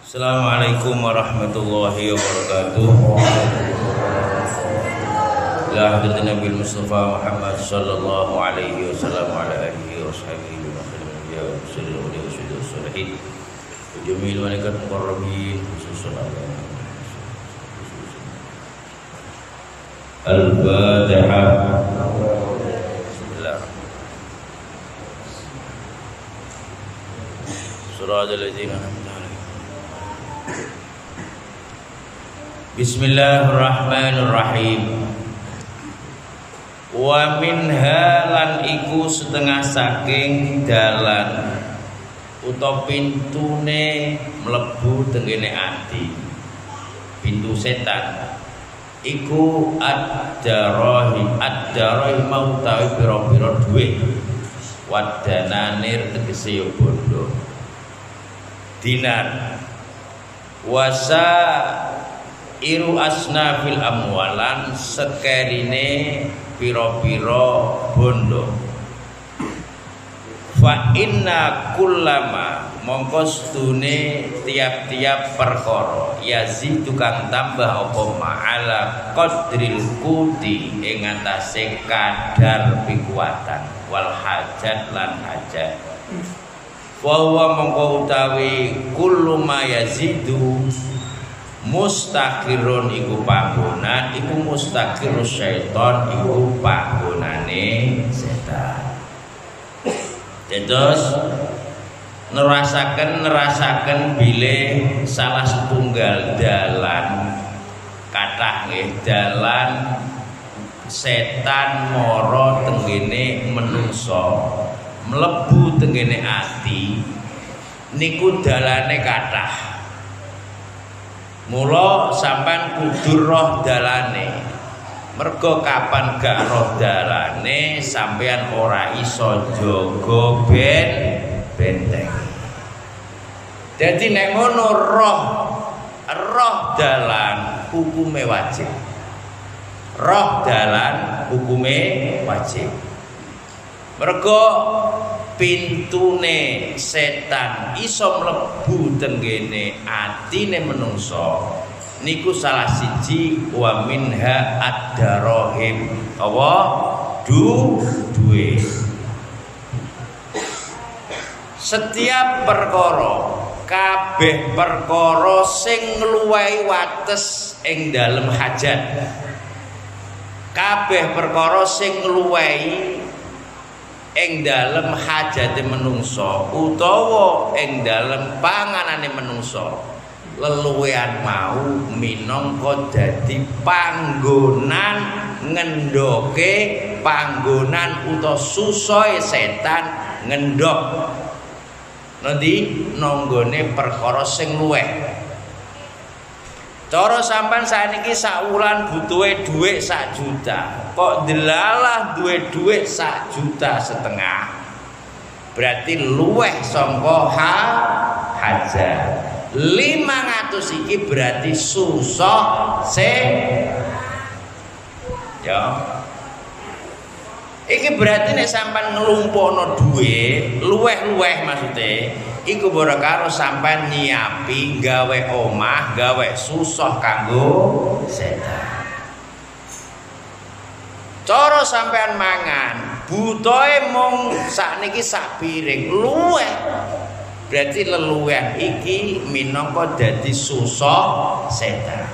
Assalamualaikum warahmatullahi wabarakatuh. La hadratin Nabi Mustafa Muhammad sallallahu alaihi wasallam ala alihi wa sahbihi wa sallam wa sallallahu alaihi wasallam wa jamil malaikat muqarrabin sallallahu Al-Fatihah. Bismillah. Surah Al-Ladzina Bismillahirrahmanirrahim. Wa minha lan iku setengah saking dalan utawa pintune mlebu tengene ati. Pintu setan iku ad-darahi mau tawi pira-pira dhuwit. Wadananir tegese yo bondo. Dinar wasa iru asnafil amwalan sekerine piro-piro bondo. Fa inna kullama mongko stune tiap-tiap perkara yazid tukang tambah apa ma'ala qadril kuti ing atase kadar pikuatan wal hajat lan hajat. Wa mongko utawi kullu ma yazidu mustaqirun iku panggonan iku mustaqirus syaiton iku panggonane setan. Terus nerasaken bile salah setunggal dalan kathah nggih dalan setan mara tenggene menungso mlebu tenggene ati niku dalane kathah. Mula sampean kudu roh dalane. Mergo kapan gak roh dalane sampean ora iso jaga benteng. Dadi nek ngono roh dalan hukume wajib. Roh dalan hukume wajib. Mergo pintune setan iso mlebu tenggene atine menungso niku salah siji wa minha ad-darahim apa duwe. Setiap perkara kabeh perkara sing ngluwahi wates ing dalem hajat, kabeh perkara sing ngluwahi ing dalem hajate menungso utawa ing dalem panganane menungso leluwean mau minangka dadi panggonan ngendoke panggonan utawa susoe setan ngendok nanti nanggone perkara sing luweh. Cara sampean sakniki sak wulan butuhe dhuwit 1 juta. Kok delalah duwe dhuwit 1,5 juta. Berarti luweh sangka hajat. 500 iki berarti susah ya. Iki berarti nek sampean ngelumpukno dhuwit, luweh-luweh maksude iku bara karo sampean nyiapi gawe omah, gawe susah kanggo setan. Cara sampean mangan, butohe mung sakniki sak piring, luweh. Berarti leluwehan iki minangka dadi susah setan.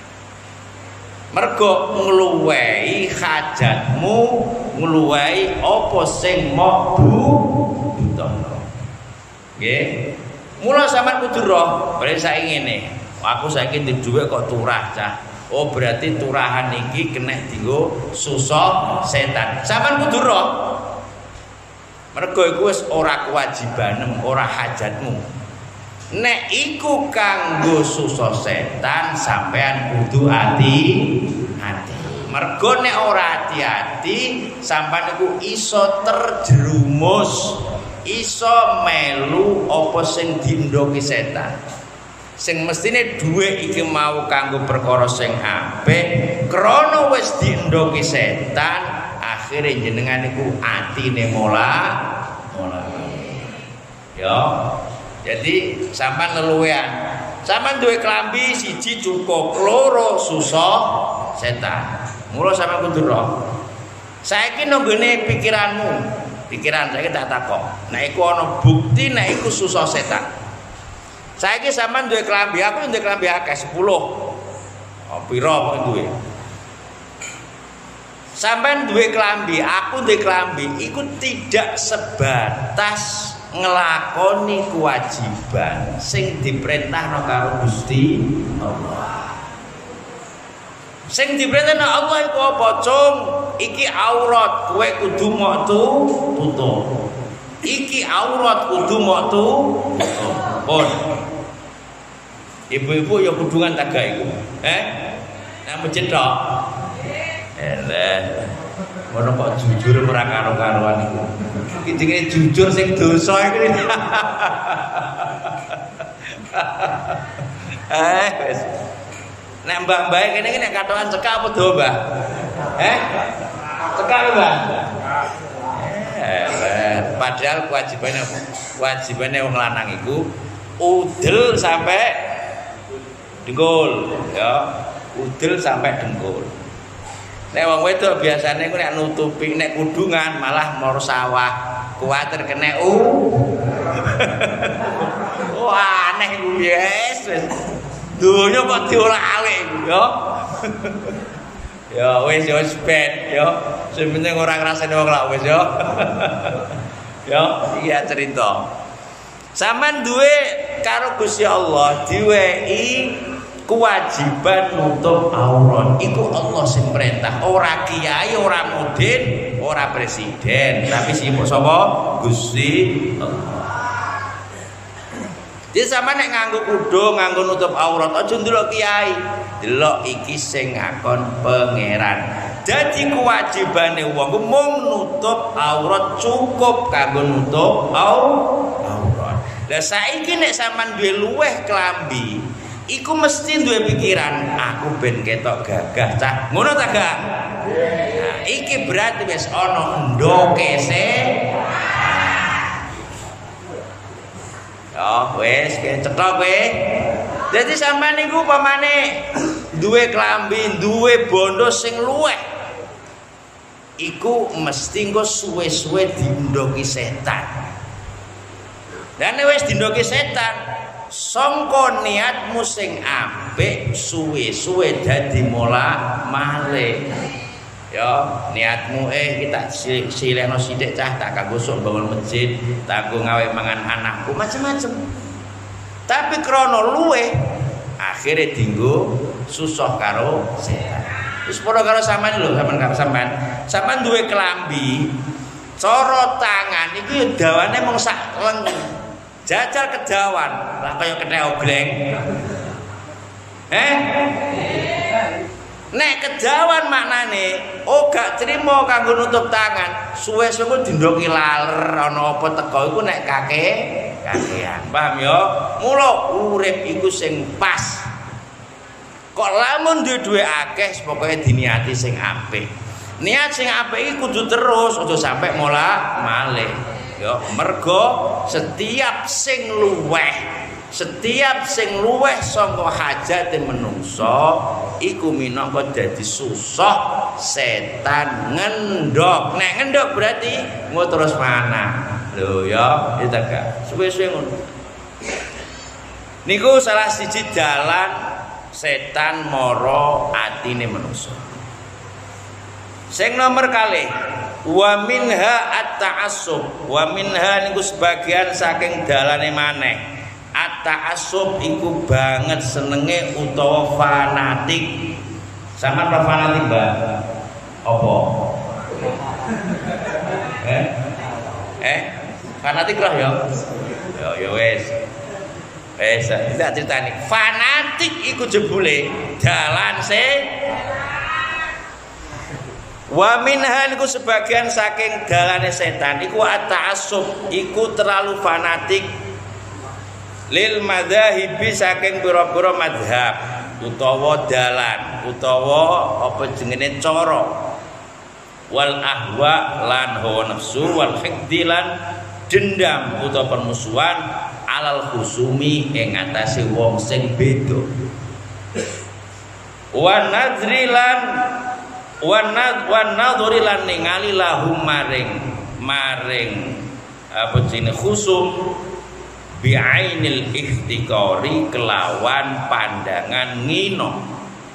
Mergo ngluwehi hajatmu, ngluwehi apa sing mok butuhno. Nggih. Mula sampean kudu roh, berarti saiki ngene. Aku saiki ndek dhuwit kok turah cah. Oh berarti turahan iki kena dienggo susah setan. Sampean kudu roh. Mergo iku wis ora kewajibanem, ora hajatmu. Nek iku kanggo susah setan sampean kudu hati-hati. Mergo nek ora hati-hati sampean iku iso terjerumus, iso melu apa sing diendoki setan. Sing mestine dhuwit iki mau kanggo perkara sing apik, krana wis diendoki setan, akhire jenengan iku atine mola. Ya. Jadi sampean leluwean Sampeyan duwe klambi siji cukup, loro susah setan. Mula sampeyan kudu roh. Saiki nunggone pikiranmu. Pikiran saiki tak takok. Nek iku ana bukti nek iku susah setan. Saiki sampeyan duwe klambi, aku duwe klambi akeh 10. Oh, pira duwe? Sampeyan duwe klambi, aku duwe klambi, iku tidak sebatas ngelakoni kewajiban sing diperintahno karo Gusti Allah. Sing diperintahno Allah iku apa, Cung? Iki aurat, kowe kudu mok tutup. Iki aurat kudu mok tutup. Pun. Ibu-ibu ya kudungan taga iku. Nek masjid tok. Ngono kok jujur ora karo-karoan iku. Iki jenenge jujur sing dosa iki. Wis. Nek mbah-mbah kene iki nek katokan cekak apa do, Mbah? Cekak, Mbah. Padahal kewajibane apa? Kewajibane wong lanang iku udel sampai dengkul, ya. Udel sampai dengkul. Nek wong wedok biasane ku nek nutupi nek kudungan malah moro sawah, kuwatir kena Wah, aneh iku wis. Donya kok diolah-alih ya. Ya wis ben ya. Sing penting ora ngrasani wong lak wis ya. Ya, iya cerita. Sampeyan duwe karo Gusti Allah diwehi kewajiban nutup aurat. Iku Allah sing perintah, ora kiai, ora mudin, ora presiden, tapi sipuk sapa? Gusti Allah. Jadi sama nek nganggo kudo, nganggo nutup aurat, aja ndelok kiai. Delok iki sing ngakon pangeran. Jadi kewajibane wong mung nutup aurat, cukup kanggo nutup aurat. Lah saiki nek sampean duwe luweh klambi, iku mesti duwe pikiran, aku ben ketok gagah cah. Ngono ta gak? Nah, iki berarti wis ana endoke ya wis cetok kowe. Dadi sampean niku pamane duwe klambi, duwe bondo sing luweh. Iku mesti engko suwe-suwe dindoki setan. Dan wis dindoki setan, sangka niatmu sing apik suwe-suwe dadi mola malih. Ya, niatmu kita silehno sithik cah tak kanggo sok bangun masjid, tak kanggo ngawe mangan anakku macam-macam. Tapi krana luweh akhire dinggo susah karo setan. Wis padha karo sampean lho, sampean karo sampean. Sampean duwe klambi, cara tangan iku ya dawane mung sak lengan. Jajal kedawan, lah kaya kena ogleng. Nek kejawan maknane gak trimo kanggo nutup tangan, suwe-suwe dindoki laler ana apa teko iku nek kakean. Paham ya? Mula urip iku sing pas. Kok lamun duwe akeh pokoke diniati sing apik. Niat sing apik iki kudu terus, aja sampe mola malih. Ya, mergo setiap sing luweh saka hajate menungso iku minangka dadi susah setan ngendhok. Nek ngendhok berarti engko terus mana. Lho ya, itu gak suwe-suwe ngono. Niku salah siji dalan setan mara atine menungso. Sing nomor kalih, wa minha at-ta'assub. Wa minha niku sebagian saking dalane maneh. At-ta'assub iku banget senenge utawa fanatik. Sampeyan apa fanatik, Mbak? Apa? Fanatik lah ya. Ya wis. Wis tak critani. Fanatik iku jebule dalan wa minha niku sebagian saking dalane setan iku at-ta'assub, iku terlalu fanatik lil madhahibi saking pira-pira madhab utawa dalan utawa apa jenenge cara wal ahwa lan hawa nafsu wal hikdilan dendam utawa permusuhan alal khusumi ing atase wong sing beda. Wa nadrilan wa nadrilan ningali lahum maring apa jenenge khusum bi'ainil ihtiqari kelawan pandangan ngino.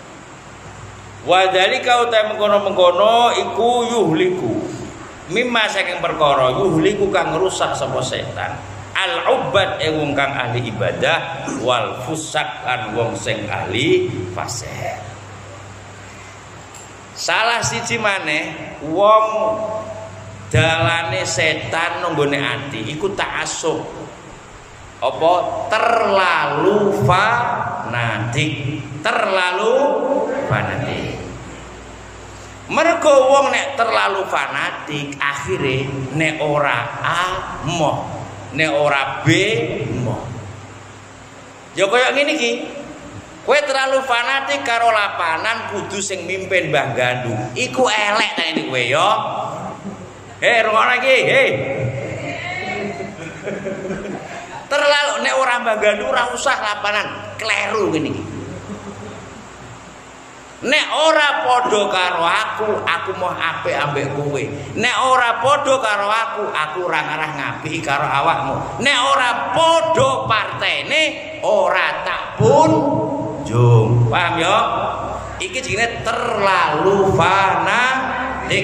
Wa dzalika uta mengkono-mengkono iku yuhliku mimma saking perkara yuhliku kang rusak sapa setan al ubad wong kang ahli ibadah wal fusak kan wong sing ahli fasik. Salah siji maneh wong dalane setan nonggone ati iku ta'assub apa terlalu fanatik. Mergo wong nek terlalu fanatik akhire nek ora A moh, nek ora B moh. Ya kaya ngene iki. Kowe terlalu fanatik karo lapanan kudu sing mimpin Mbah Gandung. Iku elek ta ini kowe ya. Rungono iki, terlalu nek ora Mbah Gandung ora usah lapanan, kleru ngene iki. Nek ora padha karo aku mau apik ambek kowe. Nek ora padha karo aku ora ngarah ngapiki karo awakmu. Nek ora padha partene ora tak pun jung. Paham ya? Iki jenenge terlalu fanatik.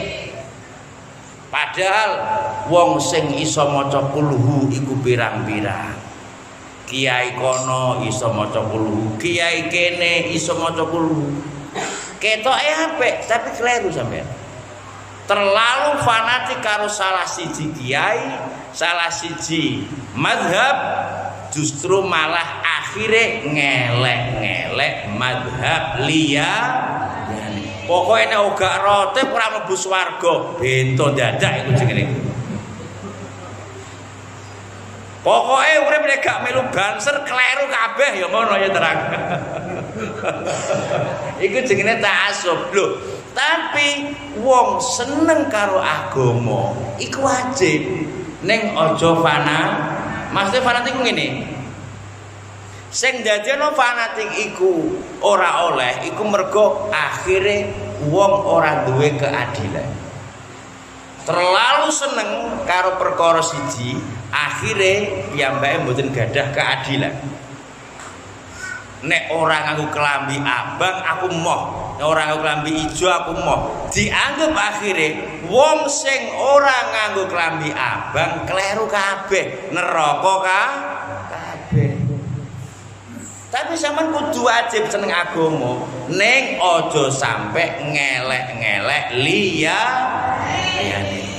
Padahal wong sing iso maca kulhu iku pirang-pirang. Kiai kono iso maca kulhu, kiai kene iso maca kulhu. Ketoke apik tapi kleru sampean. Terlalu fanatik karo salah siji kiai, salah siji mazhab justru malah akhire ngelek-ngelek mazhab liya. Pokoknya nek gak rotip ora mlebu swarga, bento dadak iku jenenge. Pokoknya urip nek gak melu banser kleru kabeh ya ngono ya terang. Iku jenenge ta'assub lho. Tapi wong seneng karo agama iku wajib ning aja Maksudnya fanatik iku ngene. Sing dadekno fanatik iku ora oleh iku mergo akhire wong ora duwe keadilan. Terlalu seneng karo perkara siji, akhire piyambake mboten gadah keadilan. Nek ora nganggo kelambi abang aku moh, nek ora nganggo kelambi ijo aku moh. Dianggep akhire wong sing ora nganggo kelambi abang kleru kabeh, neraka kabeh. Tapi sampean kudu wajib seneng agama, ning aja sampe ngelek-ngelek liyane.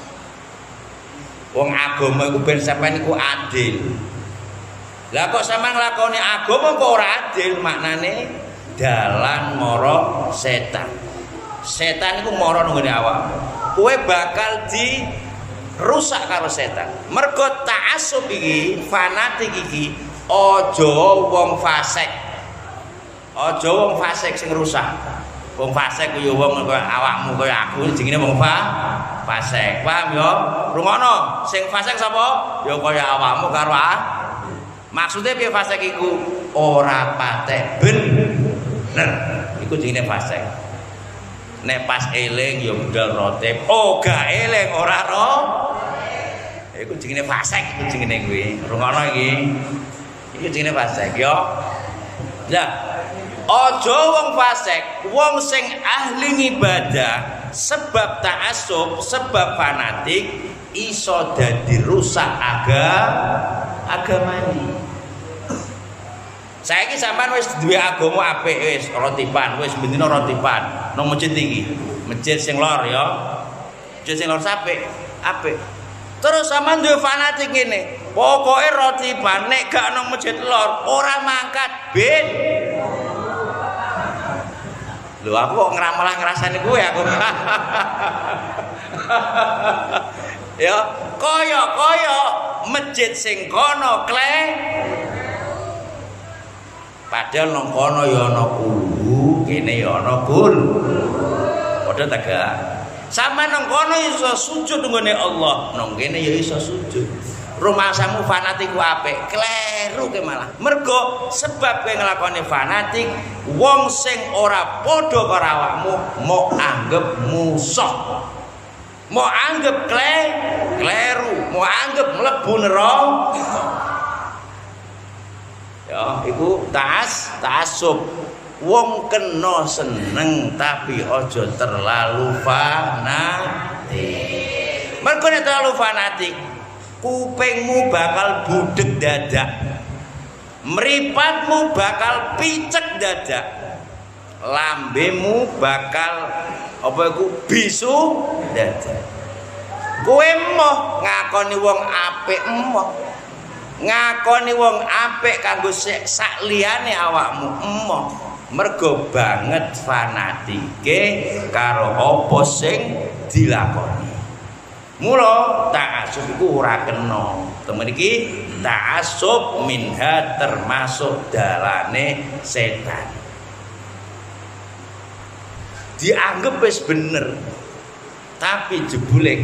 Wong agama iku ben sampean iku adil. Lah kok sampean nglakoni agama kok ora adil, maknane dalan mara setan. Setan iku mara nang ngene awakmu. Kowe bakal dirusak karo setan. Mergo ta'assub iki, fanatik iki aja wong fasik. Aja wong fasik sing rusak. Wong fasik ku ya wong kaya awakmu kaya aku jenenge wong fasik. Paham ya? Rungono, sing fasik sapa? Ya kaya awakmu karo maksudnya piye fasik iku ora patek bener. Iku jenenge fasik. Nek pas eling ya budal rotep, gak eling ora ro. Iku jenenge fasik, iku jenenge kuwi. Rungono iki. Iki jenenge fasik ya. Lah, aja wong fasik, wong sing ahli ibadah sebab ta'assub, sebab fanatik iso dadi rusak agamane. Saiki sampean wis duwe agama apik wis rotipan, wis bendina rotipan nang masjid iki. Masjid sing lor ya. Masjid sing lor apik. Terus sampean duwe fanatik ngene. Pokoke rotipan nek gak nang masjid lor ora mangkat ben. Lho aku kok malah ngrasani kowe aku. Ya, kaya masjid sing kono padahal nang kono ya ana kubu, kene ya ana padha ta gak? Sampeyan nang kono iso sujud nggone Allah, nang kene ya iso sujud. rumasamu fanatik ku apik, kleru ke malah. Mergo sebab kowe nglakoni fanatik, wong sing ora padha karo awakmu mau anggap musuh. Mau anggap kleru, mau anggap mlebu neraka. Ya, iku ta'assub. Wong kena seneng tapi ojo terlalu fanatik. Mergo nek terlalu fanatik, kupingmu bakal budek dadak, mripatmu bakal picek dadak, lambemu bakal apa iku bisu dadak. Kowe moh ngakoni wong apik emoh, ngakoni wong apik kanggo sak liyane awakmu emoh, mergo banget fanatike karo apa sing dilakoni. Mula ta'assub iku ora kena. Temen iki ta'assub minha termasuk dalane setan. Dianggep wis bener. Tapi jebule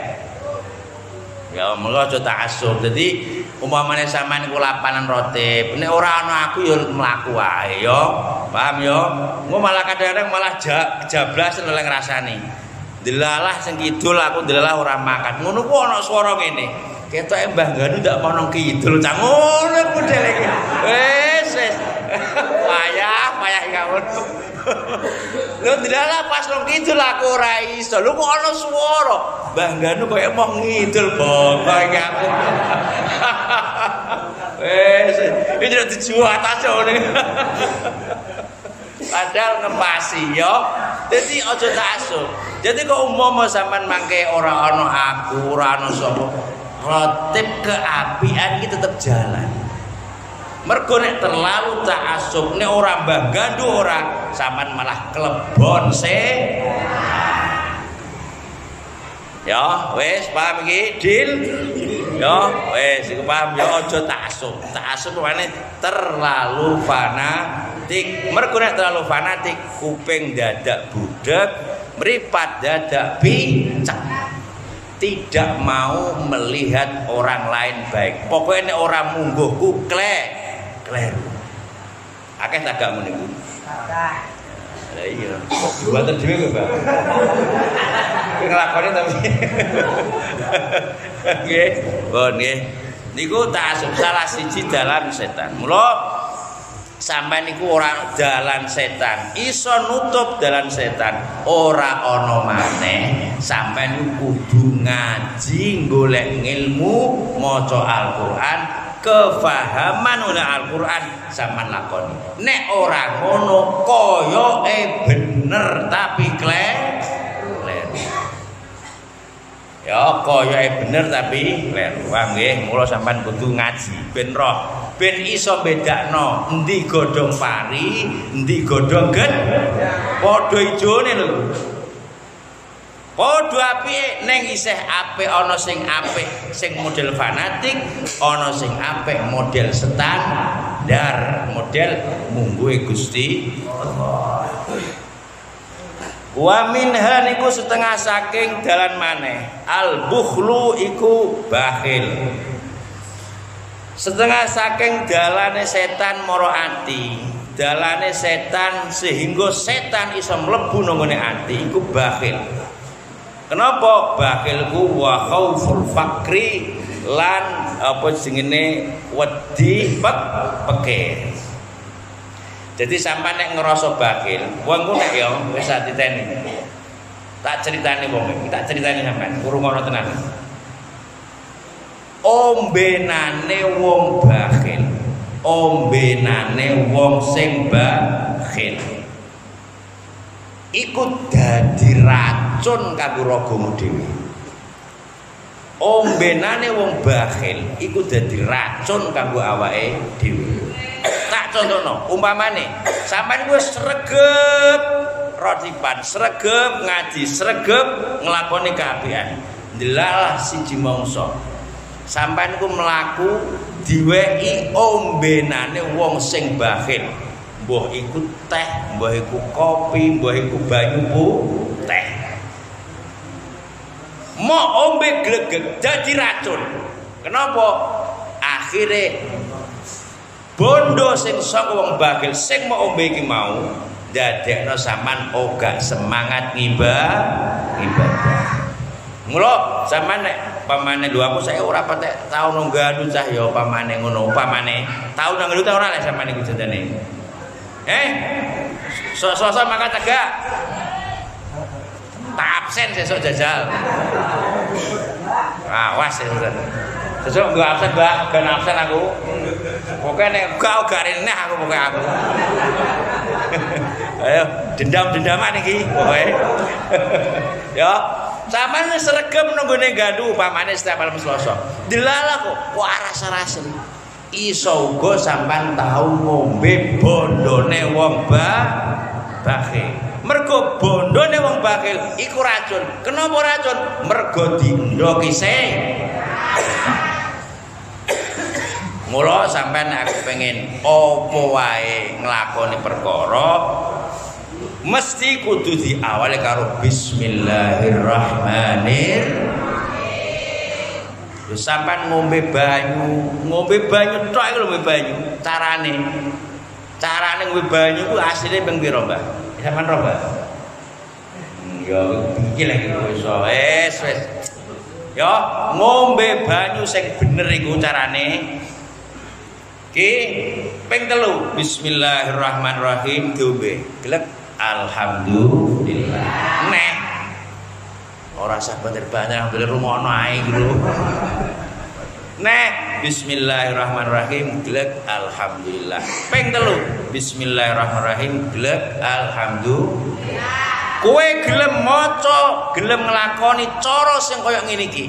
ya mula aja ta'assub. Dadi umpamane sampean iku lapanan rotip, nek ora ana aku ya mlaku wae ya. Paham ya? Engko malah kadang-kadang malah jablas oleh ngrasani. Delalah sing kidul aku delalah ora makan. Ngono ku ana swara ngene. Ketoke Mbah Ganu ndak mau kidul. Cang ngono model iki. Wis. Payah ngono. Lho delalah pas nang kidul aku ora iso. Lho kok ana swara. Mbah Ganu koyo mau ngidul bapak iki aku. Wis. Iki ora dijual atas ngene. Padahal ngepasi ya. Jadi aja ta'assub. Jadi kok umpama sampean mangke ora ana aku, ora ana sapa, rotip keapian iki tetep jalan. Mergo nek terlalu ta'assub, nek ora Mbah Gandu ora, sampean malah klebon ya, wis paham iki, Dil? Ya, wis iku paham ya aja ta'assub. Ta'assub maknane terlalu fanatik. Mergo nek terlalu fanatik, kuping dadak budek, mripat dadak picek. Tidak mau melihat orang lain baik. Pokoknya nek ora mungguhku kleru. Akeh tak gak muni ku? Lah iya, kok buatan dhewe kok, Pak. Nglakoni tapi. Nggih, bon nggih. Niku ta'assub salah siji dalan setan. Mula sampai niku ora dalan setan, iso nutup dalan setan, ora ana maneh. Sampai niku kudu ngaji, golek ilmu, maca Al-Qur'an, kefahaman oleh Al-Qur'an sampean lakoni. Nek ora ngono koyoke bener tapi kleru. Ya koyoke bener tapi kleru. Wah nggih, mula sampean kudu ngaji ben roh. Ben iso bedakno endi godhong pari, endi godhong padha ijone lho. Padha apike ning isih apik ana sing apik sing model fanatik, ana sing apik model standar, model mungguhe Gusti Allah. Wa minha niku setengah saking dalan maneh. Al bukhlu iku bakhil. Setengah saking dalane setan mara ati, dalane setan sehingga setan iso mlebu nang ngene ati iku bakhil. Kenapa bakhil ku wa khauful fakri lan apa jenenge wedi pekeh. Jadi sampean nek ngerasa bakhil, wong ku nek ya wis diteni. Tak critani wong iki, tak critani sampean, kurungono tenan. Ombenane wong bakhil, ombenane wong sing bakhil iku dadi racun kanggo ragamu dhewe. Ombenane wong bakhil iku dadi racun kanggo awake dhewe. Tak contohno, umpamane sampean wis sregep rotiban, sregep ngaji, sregep nglakoni kaapian. Ndelalah siji mangsa sampean ku mlaku diweki ombenane wong sing bakhil. Mbah iku teh, mbah iku kopi, mbah iku banyu teh. Mau ombe glegek dadi racun. Kenapa? Akhire bondo sing saka wong bakhil sing mau ombe iki mau ndadekno sampean ora semangat ibadah. Mula sampean nek pamane lho aku saya ora patek tau nunggu cah ya pamane ngono, pamane tau nang ngelu ta ora lek sampean iku jendane. Sok-sok makan tegak. Tak absen sesuk jajal. Awas sesuk. Sesuk nggo absen, Mbak, ben absen aku. Pokoke nek gak rene aku pokoke aku. Ayo dendam-dendaman iki pokoke. Ya, sampeyan sregep nunggone gandu upamane setiap malam Selasa. Delala kok waras-rasen. Iso uga sampean tau ngombe bondone wong bakhil. Mergo bondone wong bakhil iku racun. Kenapa racun? Mergo dindha kisih. Mula sampean aku pengen apa wae nglakoni perkara mesti kudu diawali karo bismillahirrahmanirrahim. Wis sampean ngombe banyu tok iku ngombe banyu. Carane ngombe banyu ku asline ping pira, Mbah? Sampeyan ro, Mbah? Ya iki lagi iso. Wis. Ya, ngombe banyu sing bener iku carane. Ki ping 3 bismillahirrahmanirrahim diombe. Glek alhamdulillah. Neh ora usah banter-banter ambil rumono ae iki lho. Neh bismillahirrahmanirrahim glek alhamdulillah. Ping 3 bismillahirrahmanirrahim glek alhamdulillah. Kowe gelem maca, gelem nglakoni cara sing kaya ngene iki.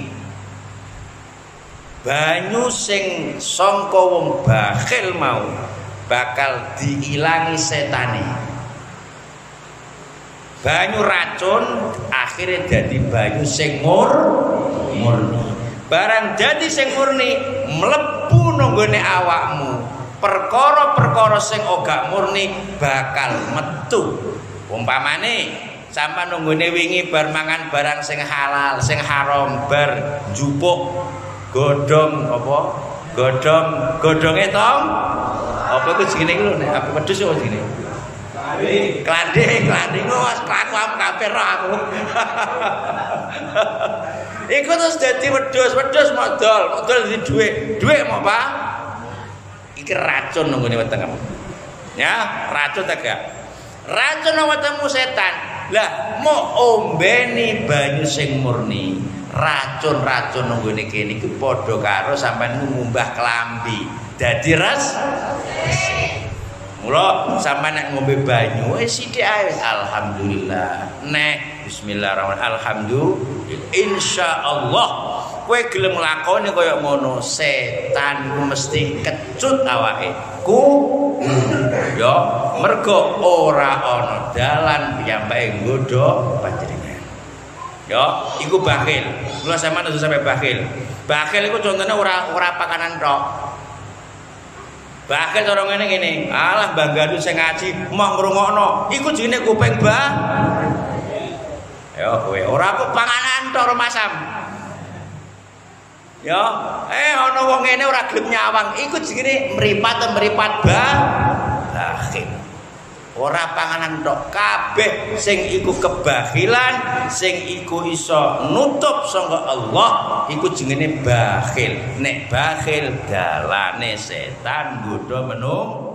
Banyu sing sangka wong bakhil mau bakal diilangi setane. Banyu racun akhirnya jadi banyu sing murni. Barang jadi sing murni mlebu nanggone awakmu. Perkara-perkara sing ora murni bakal metu. Umpamane sampean nanggone wingi bar mangan barang sing halal, sing haram, bar njupuk godhong apa? Godhonge tong. Apa iku jenenge lho nek apa wedhus apa jenenge? Klanding wis kelakuan kabeh ro aku. Iku terus dadi wedhus modal di dhuwit mau apa? Iki racun nang ngene wetengmu. Ya, racun ta gak? Racun nang wetengmu setan. Lah, mau ombeni banyu sing murni. Racun-racun nang ngene kene iki padha karo sampean ngumbah klambi. Dadi mula sampean nek ngombe banyu sithik ae alhamdulillah. Nek bismillahirrahmanirrahim alhamdulillah. Insyaallah kowe gelem nglakoni kaya ngono setan ku mesti kecut awake. Ya mergo ora ana dalan piyambake nggodha panjenengan. Ya iku bakhil. Mula sampean aja sampe bakhil. Bakhil iku contone ora pakanan tok. Bakhil cara ngene, alah Mbah Gandu sing ngaji mong ngrungokno, iku jenenge kuping ya kowe ora kok panganan tok Masam. Ya, ana wong ngene ora gelem nyawang, iku jenenge mripat bakhil. Ora panganan tok kabeh sing iku kebakhilan, sing iku iso nutup sangka Allah, iku jenenge bakhil. Nek bakhil dalane setan nggodha menung